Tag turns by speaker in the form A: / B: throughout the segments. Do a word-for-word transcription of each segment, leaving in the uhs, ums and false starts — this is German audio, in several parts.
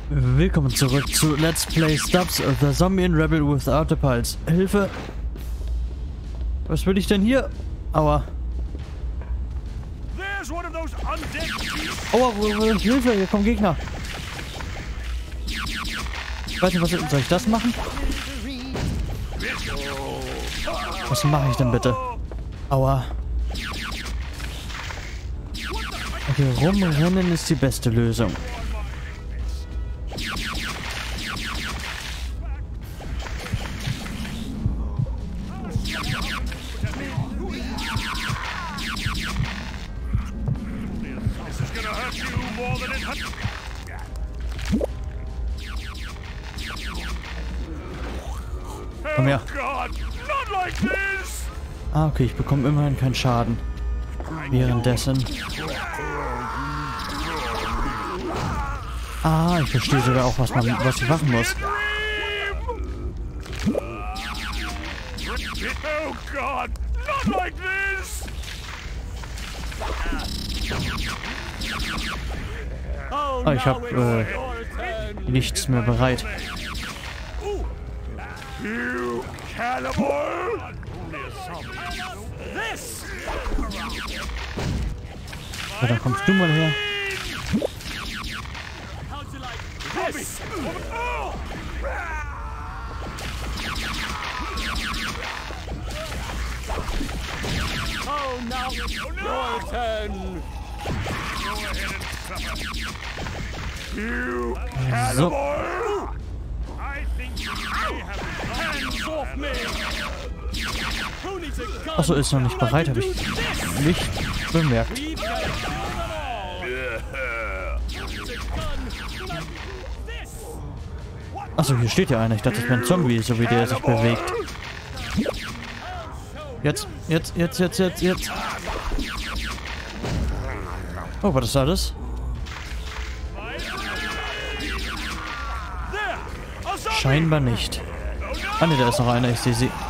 A: Willkommen zurück zu Let's Play Stubbs the Zombie in Rebel Without a Pulse. Hilfe! Was will ich denn hier? Aua. Aua, Hilfe, hier kommen Gegner. Ich weiß nicht, was soll ich das machen? Was mache ich denn bitte? Aua. Okay, rumrennen ist die beste Lösung. Komm her. Ah, okay, ich bekomme immerhin keinen Schaden. Währenddessen. Ah, ich verstehe sogar auch, was, man, was ich machen muss. Oh, ich habe äh, nichts mehr bereit. So, dann kommst du mal her. So. Achso, ist noch nicht bereit, habe ich nicht bemerkt. Achso, hier steht ja einer. Ich dachte, das wäre ein Zombie, so wie der sich bewegt. Jetzt, jetzt, jetzt, jetzt, jetzt, jetzt. Oh, war das alles? Scheinbar nicht. Ah ne, da ist noch einer, ich sehe sie.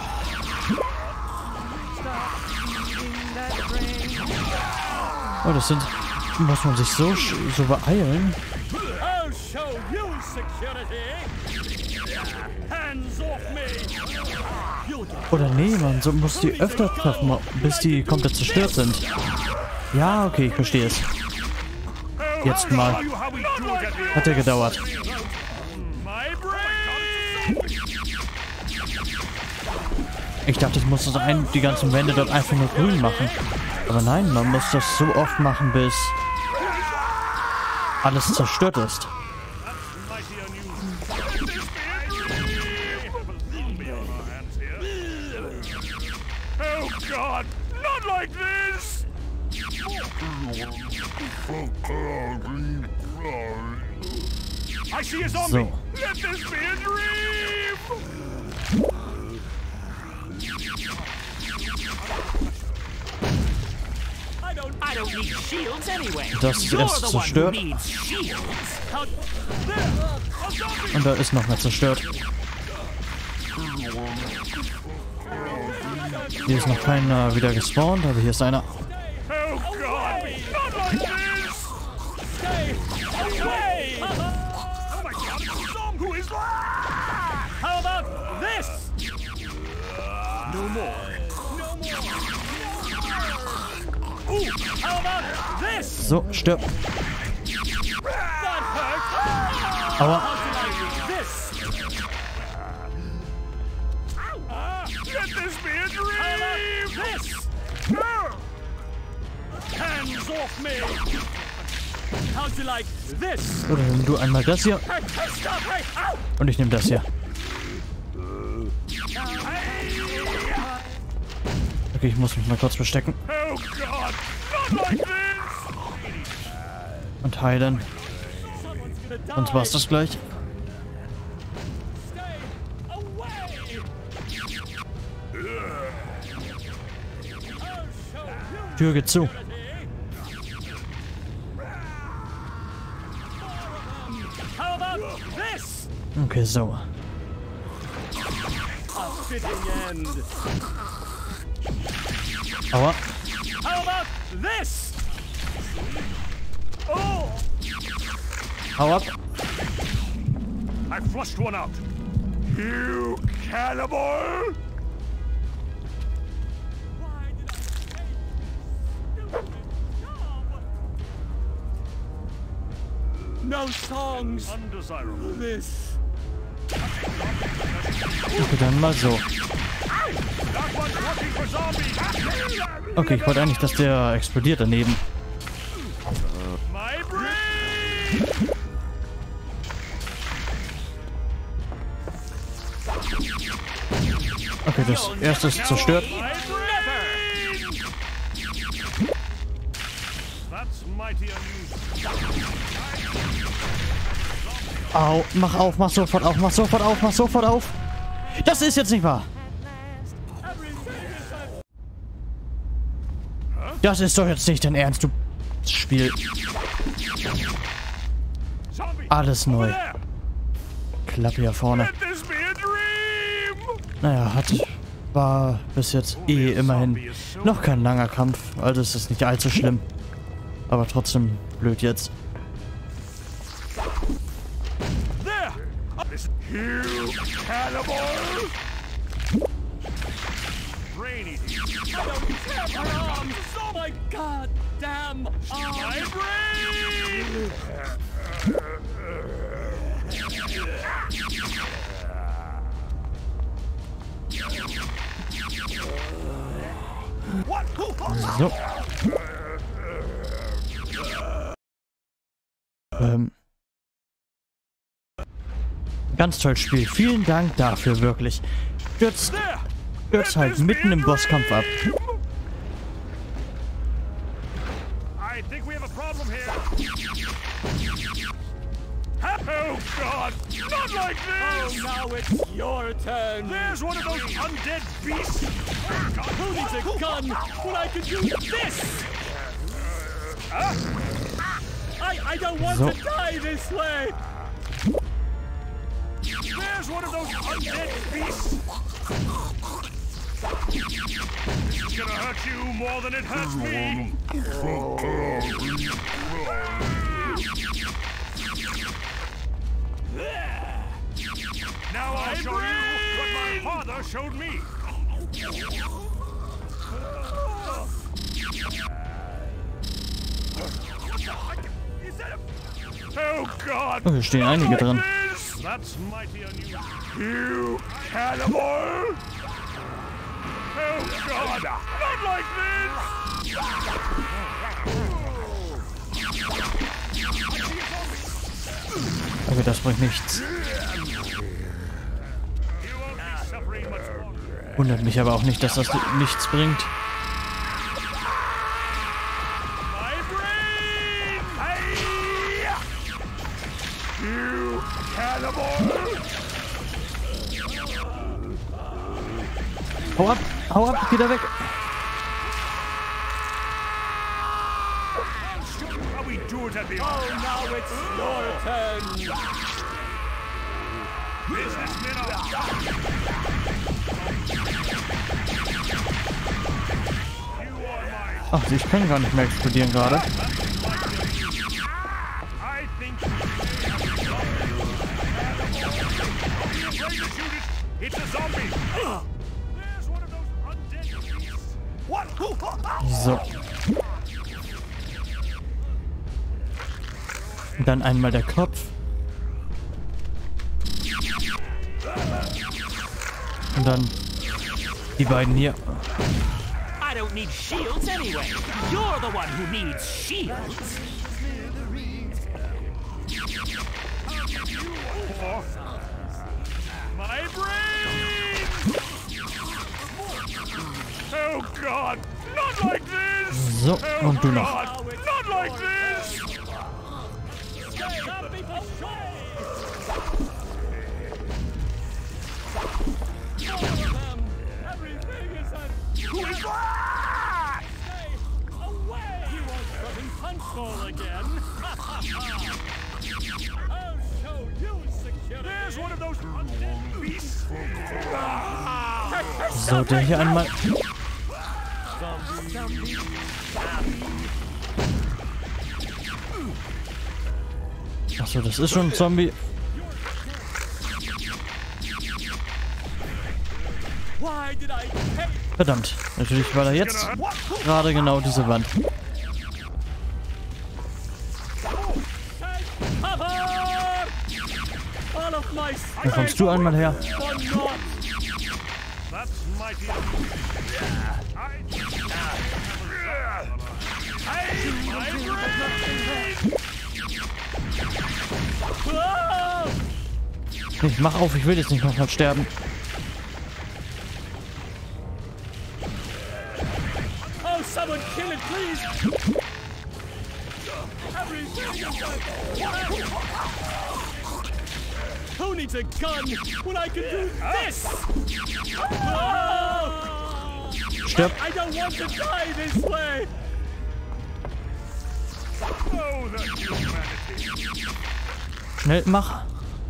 A: Oh, das sind... Muss man sich so, so beeilen? Oder nee, man so muss die öfter treffen, bis die komplett zerstört sind. Ja, okay, ich verstehe es. Jetzt mal. Hat ja gedauert. Ich dachte, ich muss das ein, die ganzen Wände dort einfach nur grün machen. Aber nein, man muss das so oft machen, bis alles zerstört ist. So. Das ist erst zerstört. Und da ist noch mehr zerstört. Hier ist noch keiner wieder gespawnt, aber hier ist einer. So, stirb. Aua. Oder nimm du einmal das hier. Und ich nehme das hier. Okay, ich muss mich mal kurz verstecken. Und heilen. Sonst war's das gleich. Tür geht zu. Okay, so. Aua. Hau ab.
B: I flushed one out. You cannibal!
C: No songs.
B: Undesirable.
C: This.
A: Okay, dann mal so.
B: That one's looking for zombies.
A: Okay, ich wollte eigentlich, dass der explodiert daneben.
B: My brain!
A: Okay, das erste ist zerstört.
B: My brain! That's mighty unusual.
A: Au, mach auf, mach sofort auf, mach sofort auf, mach sofort auf. Das ist jetzt nicht wahr. Das ist doch jetzt nicht dein Ernst, du Spiel.
B: Zombie!
A: Alles neu.
B: Over there!
A: Klappe hier vorne.
B: Let this be a dream!
A: Naja, hat, war bis jetzt eh immerhin noch kein langer Kampf. Also ist es nicht allzu schlimm. Aber trotzdem blöd jetzt.
B: There! Listen, you cannibal! Brain eating.
C: I don't care my arms. Oh my god damn
B: My
C: arms.
B: brain! What?
A: So. Ähm. Ganz tolles Spiel. Vielen Dank dafür, wirklich. Stürzt,
B: There!
A: stürzt halt mitten im Bosskampf ab.
B: I think we have a problem here. Oh God! Not like
C: Oh,
B: this!
C: now it's your turn.
B: There's one of those undead beasts!
C: Who needs a gun when I could use this? I I don't want
A: So.
C: to die this way.
B: There's one of those undead beasts! This is gonna hurt you more than it hurts me! Now I'll show you what my father showed me! Oh God!
A: Oh, hier stehen einige drin.
B: This? That's mighty unusual. You cannibal! Oh God! Not like this!
A: Okay, das bringt nichts.
B: You won't be suffering much longer.
A: Wundert mich aber auch nicht, dass das nichts bringt.
B: My brain! Hey! You cannibal!
A: Hau ab, hau ab, geh da weg.
B: How we do it at the
C: Oh, now it's your turn.
B: businessmen are. You are my.
A: Ach, ich kann gar nicht mehr explodieren gerade.
B: I think. Don't be afraid to shoot it. It's a zombie. There's one of those undead beasts. What?
A: So. Dann einmal der Kopf. Und dann die beiden hier.
D: I don't need shields anyway. You're the one who needs shields.
B: My brain! Oh God! Not like this!
A: So,
B: Oh
A: und du noch.
B: God! Not like this!
C: Stop people away. All of them. Everything is a
B: Who is that?
C: stay away. You won't fucking punch bowl again. I'll show you security.
B: There's one of those undead beasts.
A: So, der hier einmal. Achso, das ist schon ein Zombie.
C: Why did I pay?
A: Verdammt. Natürlich war da jetzt gerade genau diese Wand.
C: Cover! All of my
A: Dann kommst du einmal her.
C: for naught.
B: That's mighty.
C: Oh!
A: Nee, mach auf, ich will jetzt nicht nochmal sterben.
C: Oh, someone kill it, please! Everything is done. Who needs a gun when I can do this? Oh!
A: Stirb.
C: I don't want to die this way!
B: Oh, the humanity.
A: Schnell, mach.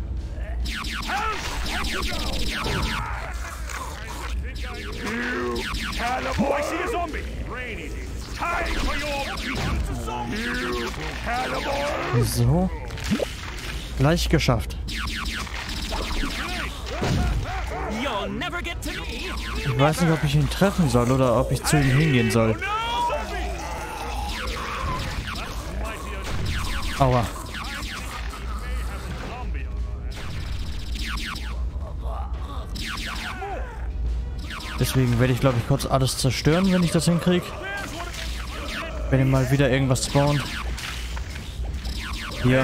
B: You cannibal! I see a zombie! Brain eating. Time for your beat! You cannibal!
A: So. Gleich geschafft.
D: You'll never get to me.
A: Ich weiß nicht, ob ich ihn treffen soll oder ob ich zu ihm hingehen soll. Aua. Deswegen werde ich, glaube ich, kurz alles zerstören, wenn ich das hinkriege. Wenn ihr mal wieder irgendwas spawnt. Hier.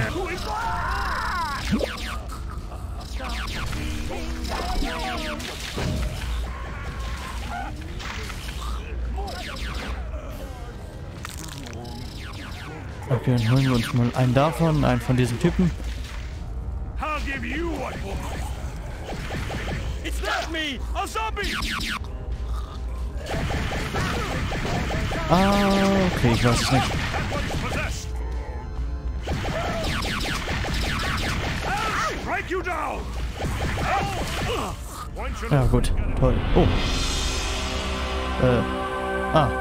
A: Okay, dann holen wir uns mal einen davon, einen von diesen Typen.
B: I'll give you what you want.
C: It's not me!
B: A zombie!
A: Ah, okay, ich weiß es nicht.
B: That one's possessed. I'll strike you down. One should
A: Ja, gut, toll. Oh. Äh. Ah.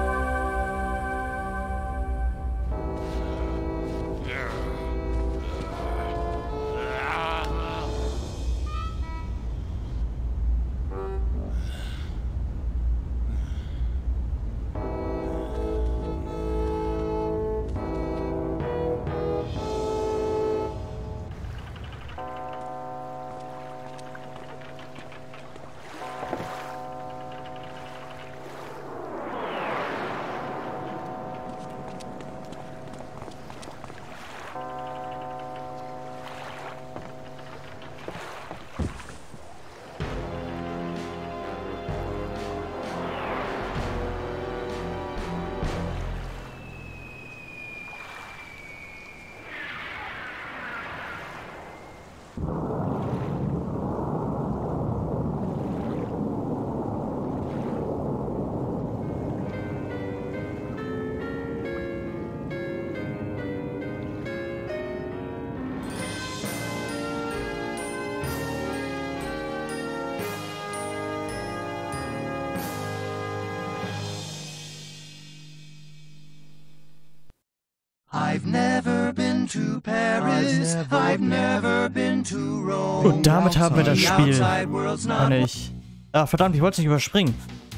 E: I've never been to Paris, I've never been to Rome.
A: Und damit haben wir das
E: The
A: Spiel.
E: outside world's not
A: Kann ich. Ah, verdammt, ich wollte es nicht überspringen.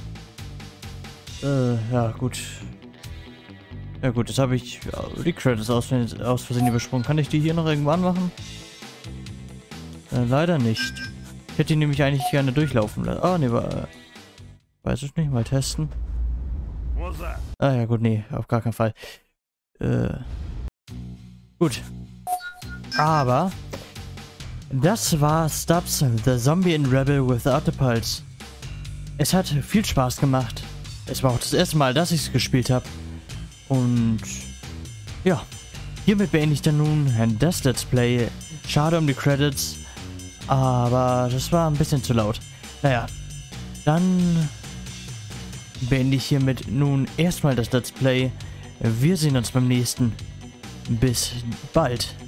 A: Äh, ja, gut. Ja gut, jetzt habe ich die Credits aus, aus Versehen übersprungen. Kann ich die hier noch irgendwann machen? Äh, leider nicht. Ich hätte die nämlich eigentlich gerne durchlaufen lassen. Ah, ne, war, äh, weiß ich nicht, mal testen.
B: What's that?
A: Ah ja gut, nee, auf gar keinen Fall. Äh, gut. Aber das war Stubbs, The Zombie in Rebel Without a Pulse. Es hat viel Spaß gemacht. Es war auch das erste Mal, dass ich es gespielt habe. Und ja, hiermit beende ich dann nun das Let's Play. Schade um die Credits, aber das war ein bisschen zu laut. Naja, dann beende ich hiermit nun erstmal das Let's Play. Wir sehen uns beim nächsten. Bis bald.